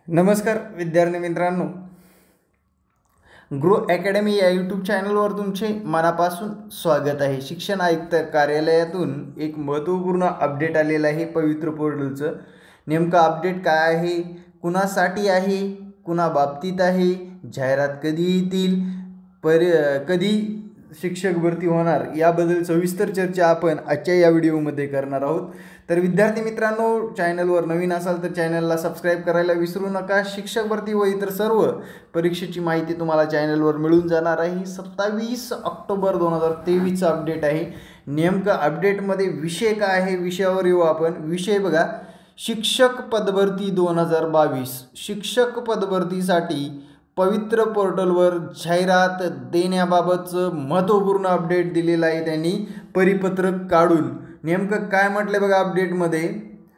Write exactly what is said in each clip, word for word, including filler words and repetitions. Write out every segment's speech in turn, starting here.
नमस्कार विद्यार्थी मित्रांनो, ग्रो अकॅडमी या यूट्यूब चॅनलवर तुमचे मनापासून स्वागत आहे। शिक्षण आयुक्त कार्यालयातून एक महत्त्वपूर्ण अपडेट आलेला आहे पवित्र पोर्टलचं। नेमका अपडेट काय आहे, कुणासाठी आहे, कुणा बाबतीत आहे, जाहिरात कधी येतील, पर कधी शिक्षक भरती होणार याबद्दल सविस्तर चर्चा आपण आजच्या या व्हिडिओमध्ये करणार आहोत। तर विद्यार्थी मित्रांनो, चॅनलवर नवीन असाल तर चॅनलला सबस्क्राइब करायला विसरू नका। शिक्षक भरती व इतर सर्व परीक्षेची माहिती तुम्हाला चॅनलवर मिळून जाणार आहे। सत्तावीस ऑक्टोबर दोन हजार तेवीसचा अपडेट आहे। नेमका अपडेटमध्ये विषय काय आहे, विषयावर येऊ आपण। विषय बघा, शिक्षक पदभरती दोन हजार बावीस। शिक्षक पदभरतीसाठी पवित्र पोर्टलवर जाहिरात देण्याबाबतचं महत्त्वपूर्ण अपडेट दिलेलं आहे त्यांनी परिपत्रक काढून। नेमकं काय म्हटलं बघा अपडेटमध्ये,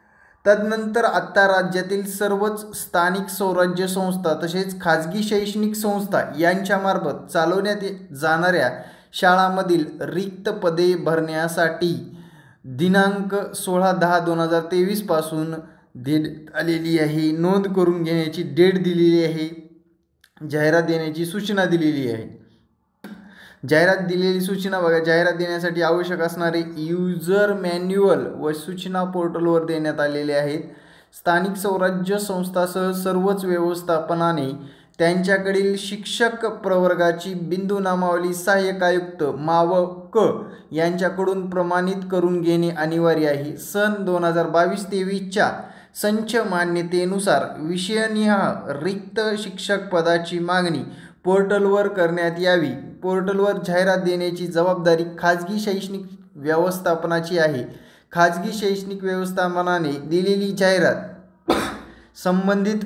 तदनंतर आत्ता राज्यातील सर्वच स्थानिक स्वराज्य संस्था तसेच खाजगी शैक्षणिक संस्था यांच्यामार्फत चालवण्यात जाणाऱ्या शाळांमधील रिक्त पदे भरण्यासाठी दिनांक सोळा दहा दोन हजार तेवीस पासून देण्यात आलेली आहे। नोंद करून घेण्याची डेट दिलेली आहे, जाहिरात देण्याची सूचना दिलेली आहे। जाहिरात दिलेली सूचना बघा, जाहिरात देण्यासाठी आवश्यक असणारे यूजर मॅन्युअल व सूचना पोर्टलवर देण्यात आलेले आहेत। स्थानिक स्वराज्य संस्थासह सर्वच व्यवस्थापनाने त्यांच्याकडील शिक्षक प्रवर्गाची बिंदू नामावली सहाय्यक आयुक्त माव क यांच्याकडून प्रमाणित करून घेणे अनिवार्य आहे। सन दोन हजार बावीस तेवीसच्या संच मान्यतेनुसार विषयनिहाय रिक्त शिक्षक पदाची मागणी पोर्टलवर करण्यात यावी। पोर्टलवर जाहिरात देण्याची जबाबदारी खाजगी शैक्षणिक व्यवस्थापनाची आहे। खाजगी शैक्षणिक व्यवस्थापनाने दिलेली जाहिरात संबंधित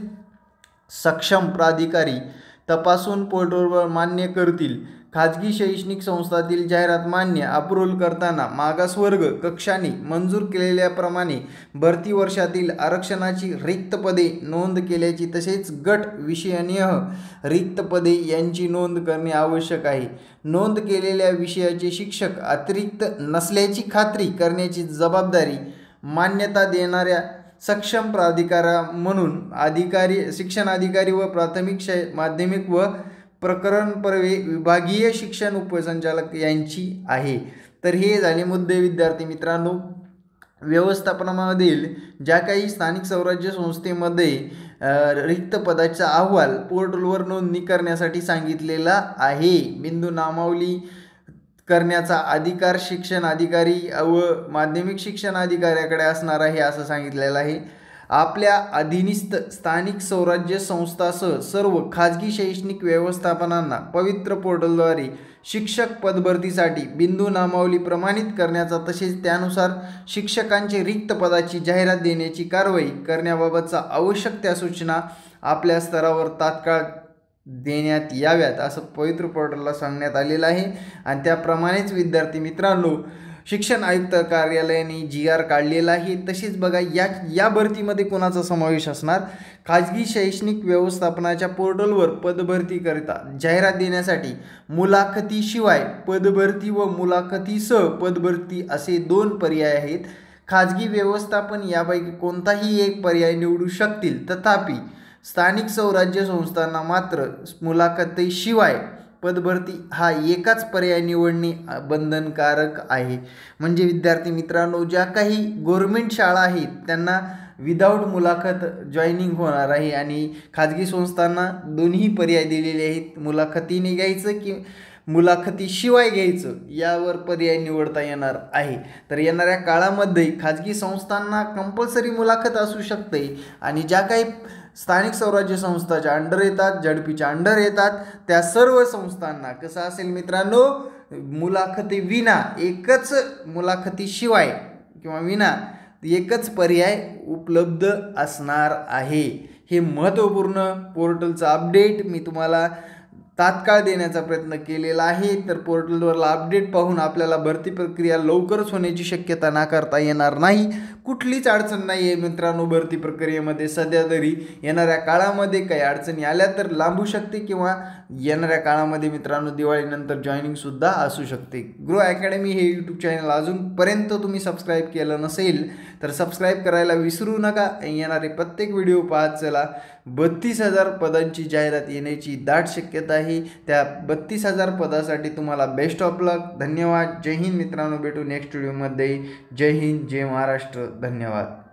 सक्षम प्राधिकारी तपासून पोर्टलवर मान्य करतील। खाजगी शैक्षणिक संस्थातील जाहिरात मान्य अप्रूव्ह करताना मागासवर्ग कक्षाने मंजूर केलेल्याप्रमाणे भरती वर्षातील आरक्षणाची रिक्त पदे नोंद केल्याची तसेच गट विषयनिहाय रिक्त पदे यांची नोंद करणे आवश्यक आहे। नोंद केलेल्या विषयाचे शिक्षक अतिरिक्त नसल्याची खात्री करण्याची जबाबदारी मान्यता देणाऱ्या सक्षम प्राधिकारा म्हणून अधिकारी शिक्षण अधिकारी व प्राथमिक शै माध्यमिक व प्रकरण परवे विभागीय शिक्षण उपसंचालक यांची आहे। तर हे झाले मुद्दे विद्यार्थी मित्रांनो। व्यवस्थापनामधील ज्या काही स्थानिक स्वराज्य संस्थेमध्ये रिक्त पदाचा अहवाल पोर्टलवर नोंदणी करण्यासाठी सांगितलेला आहे। बिंदू नामावली करण्याचा अधिकार शिक्षण अधिकारी व माध्यमिक शिक्षण अधिकाऱ्याकडे असणार आहे असं सांगितलेलं आहे। आपल्या अधीनस्थ स्थानिक स्वराज्य संस्थासह सर्व खाजगी शैक्षणिक व्यवस्थापनांना पवित्र पोर्टलद्वारे शिक्षक पदभरतीसाठी बिंदू नामावली प्रमाणित करण्याचा तसेच त्यानुसार शिक्षकांचे रिक्त पदाची जाहिरात देण्याची कारवाई करण्याबाबतचा आवश्यक त्या सूचना आपल्या स्तरावर तात्काळ देण्यात याव्यात असं पवित्र पोर्टलला सांगण्यात आलेलं आहे। आणि त्याप्रमाणेच विद्यार्थी मित्रांनो, शिक्षण आयुक्त कार्यालयाने जी आर काढलेला आहे। तसेच बघा, या या भरतीमध्ये कोणाचा समावेश असणार, खाजगी शैक्षणिक व्यवस्थापनाच्या पोर्टलवर पदभरतीकरिता जाहिरात देण्यासाठी मुलाखतीशिवाय पदभरती व मुलाखतीसह पदभरती असे दोन पर्याय आहेत। खाजगी व्यवस्थापन यापैकी कोणताही एक पर्याय निवडू शकतील, तथापि स्थानिक स्वराज्य संस्थांना मात्र मुलाखतीशिवाय पदभरती हा एकाच पर्याय निवडणे बंधनकारक आहे। म्हणजे विद्यार्थी मित्रांनो, ज्या काही गव्हर्नमेंट शाळा आहेत त्यांना विदाऊट मुलाखत जॉईनिंग होणार आहे आणि खाजगी संस्थांना दोन्ही पर्याय दिलेले आहेत, मुलाखतीने घ्यायचं की मुलाखतीशिवाय घ्यायचं यावर पर्याय निवडता येणार आहे। तर येणाऱ्या काळामध्ये खाजगी संस्थांना कंपल्सरी मुलाखत असू शकते आणि ज्या काही स्थानिक स्वराज्य संस्थाच्या अंडर येतात, झडपीच्या अंडर येतात, त्या सर्व संस्थांना कसं असेल मित्रांनो, मुलाखती विना एकच मुलाखतीशिवाय किंवा विना एकच पर्याय उपलब्ध असणार आहे। हे महत्त्वपूर्ण पोर्टलचं अपडेट मी तुम्हाला तात्काळ देण्याचा प्रयत्न केलेला आहे। तर पोर्टलवरला अपडेट पाहून आपल्याला भरती प्रक्रिया लवकरच होण्याची शक्यता नाकारता येणार नाही। कुठलीच अडचण नाही आहे मित्रांनो भरती प्रक्रियेमध्ये सध्या तरी। येणाऱ्या काळामध्ये काही अडचणी आल्या तर लांबू शकते किंवा येणाऱ्या काळामध्ये मित्रांनो दिवाळीनंतर जॉईनिंगसुद्धा असू शकते। ग्रो अकॅडमी हे यूट्यूब चॅनल अजूनपर्यंत तुम्ही सबस्क्राईब केलं नसेल तर सबस्क्राईब करायला विसरू नका। येणारे प्रत्येक व्हिडिओ पाहत चला। बत्तीस हजार पदांची जाहिरात येण्याची दाट शक्यता आहे। त्या बत्तीस हजार पदासाठी तुम्हाला बेस्ट ऑफ लक। धन्यवाद। जय हिंद मित्रांनो, भेटू नेक्स्ट व्हिडिओमध्ये। जय हिंद, जय महाराष्ट्र, धन्यवाद।